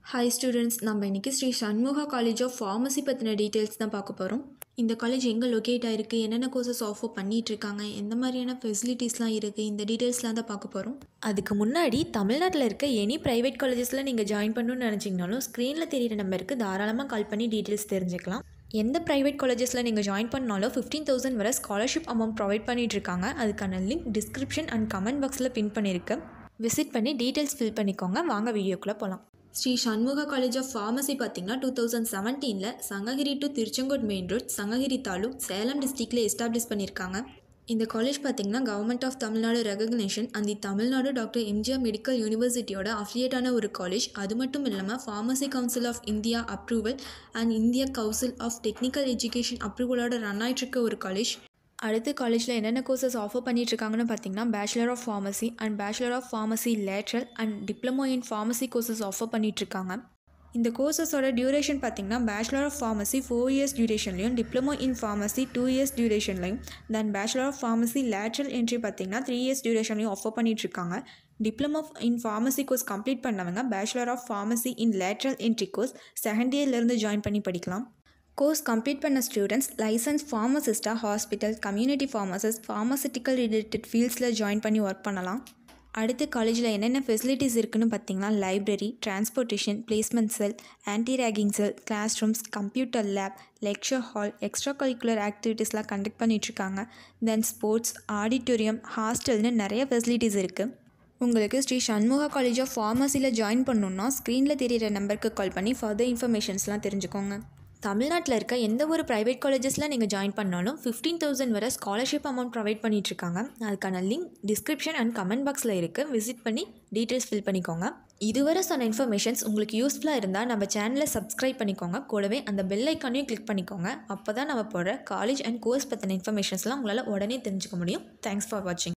Hi students, நம்ம இன்றைக்கி ஸ்ரீ சண்முகா college of pharmacy பற்றின டீட்டெயில்ஸ் தான் பார்க்க போகிறோம். இந்த காலேஜ் எங்கே லொக்கேட் ஆகிருக்கு, என்னென்ன கோர்சஸ் ஆஃபர் பண்ணிகிட்ருக்காங்க, எந்த மாதிரியான ஃபெசிலிட்டிஸ்லாம் இருக்குது, இந்த டீட்டெயில்ஸ்லாம் தான் பார்க்க போகிறோம். அதுக்கு முன்னாடி தமிழ்நாட்டில் இருக்க எனி ப்ரைவேட் காலேஜஸில் நீங்கள் ஜாயின் பண்ணணும்னு நினச்சிங்கனாலும் ஸ்க்ரீனில் தெரியிற நம்பருக்கு தாராளமாக கால் பண்ணி டீட்டெயில்ஸ் தெரிஞ்சுக்கலாம். எந்த ப்ரைவேட் காலேஜஸில் நீங்கள் ஜாயின் பண்ணாலும் 15,000 வரை ஸ்காலர்ஷிப் அமௌண்ட் ப்ரொவைட் பண்ணிகிட்ருக்காங்க. அதுக்கான லிங்க் டிஸ்கிரிப்ஷன் அண்ட் கமெண்ட் பாக்ஸில் பின் பண்ணியிருக்கேன். விசிட் பண்ணி டீட்டெயில்ஸ் ஃபில் பண்ணிக்கோங்க. வாங்க வீடியோக்குள்ளே போகலாம். ஸ்ரீ சண்முகா காலேஜ் ஆஃப் ஃபார்மசி பார்த்திங்கன்னா 2017 Sankagiri to Tiruchengode main road, Sankagiri taluk, Salem டிஸ்ட்ரிக்டில் எஸ்டாப்ளிஷ் பண்ணியிருக்காங்க. இந்த காலேஜ் பார்த்திங்கன்னா கவர்மெண்ட் ஆஃப் தமிழ்நாடு ரெகக்னேஷன் அந்த தமிழ்நாடு டாக்டர் எம்ஜிஆர் மெடிக்கல் யூனிவர்சிட்டியோட அஃபிலியேட்டான ஒரு காலேஜ். அது மட்டும் இல்லாமல் pharmacy council of India approval and India council of technical education அப்ரூவலோட ரன் ஆகிட்டுருக்க ஒரு காலேஜ். அடுத்த காலேஜில் என்னென்ன கோர்சஸ் ஆஃபர் பண்ணிகிட்ருக்காங்கன்னு பார்த்தீங்கன்னா bachelor of pharmacy and bachelor of pharmacy lateral and diploma in pharmacy courses offer பண்ணிகிட்ருக்காங்க. இந்த கோர்சஸோட டியூரேஷன் பார்த்திங்கன்னா பேச்சுலர் ஆஃப் ஃபார்மசி 4 இயர்ஸ் டியூரேஷன்லையும், டிப்ளமோ இன் ஃபார்மசி 2 இயர்ஸ் டியூரேஷன்லையும், தென் bachelor of pharmacy lateral entry பார்த்திங்கன்னா 3 இயர்ஸ் டியூரேஷன்லையும் ஆஃபர் பண்ணிகிட்ருக்காங்க. Diploma in pharmacy course complete பண்ணவங்க bachelor of pharmacy in lateral entry course second இயர்லேருந்து ஜாயின் பண்ணி படிக்கலாம். கோர்ஸ் கம்ப்ளீட் பண்ண ஸ்டூடெண்ட்ஸ் லைசன்ஸ் ஃபார்மசிஸ்ட்டாக hospital, community pharmacist, pharmaceutical related ஃபீல்ட்ஸில் ஜாயின் பண்ணி ஒர்க் பண்ணலாம். அடுத்து காலேஜில் என்னென்ன ஃபெசிலிட்டிஸ் இருக்குதுன்னு பார்த்தீங்கன்னா library, transportation, placement cell, anti ragging cell, classrooms, computer lab, lecture hall, extracurricular ஆக்டிவிட்டீஸ்லாம் கண்டக்ட் பண்ணிகிட்ருக்காங்க. தென் ஸ்போர்ட்ஸ், ஆடிட்டோரியம், ஹாஸ்டல்னு நிறைய ஃபெசிலிட்டிஸ் இருக்குது. உங்களுக்கு ஸ்ரீ சண்முகா காலேஜ் ஆஃப் ஃபார்மசியில் ஜாயின் பண்ணணுன்னா ஸ்க்ரீனில் தெரியிற நம்பருக்கு கால் பண்ணி ஃபர்தர் இன்ஃபர்மேஷன்ஸ்லாம் தெரிஞ்சுக்கோங்க. தமிழ்நாட்டில் இருக்க எந்த ஒரு ப்ரைவேட் காலேஜஸில் நீங்கள் ஜாயின் பண்ணாலும் 15,000 வரை ஸ்காலர்ஷிப் அமௌண்ட் ப்ரொவைட் பண்ணிகிட்ருக்காங்க. அதுக்கான லிங்க் டிஸ்கிரிப்ஷன் அண்ட் கமெண்ட் பாக்ஸில் இருக்குது. விசிட் பண்ணி டீட்டெயில்ஸ் ஃபில் பண்ணிக்கோங்க. இதுவரை சொன்ன இன்ஃபர்மேஷன்ஸ் உங்களுக்கு யூஸ்ஃபுல்லாக இருந்தால் நம்ம சேனலை சப்ஸ்கிரைப் பண்ணிக்கோங்க. கூடவே அந்த பெல் ஐக்கானையும் கிளிக் பண்ணிக்கோங்க. அப்போ தான் நம்ம போடுற காலேஜ் அண்ட் கோர்ஸ் பற்றின இன்ஃபர்மேஷன்ஸ்லாம் உங்களால் உடனே தெரிஞ்சுக்க முடியும். தேங்க்ஸ் ஃபார் வாட்சிங்.